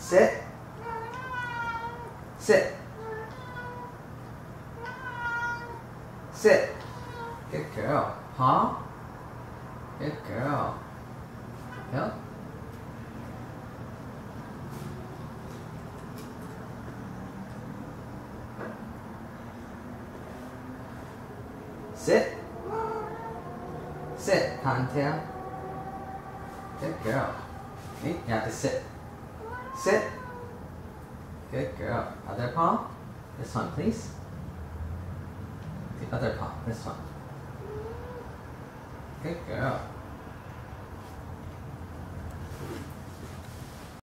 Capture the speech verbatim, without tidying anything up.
Sit. Sit. Sit. Good girl. Paw. Good girl. Yep. Sit. Sit, Cottontail. Good girl. Okay, you have to sit. Sit. Good girl. Other paw. This one, please. The other paw. This one. Good girl.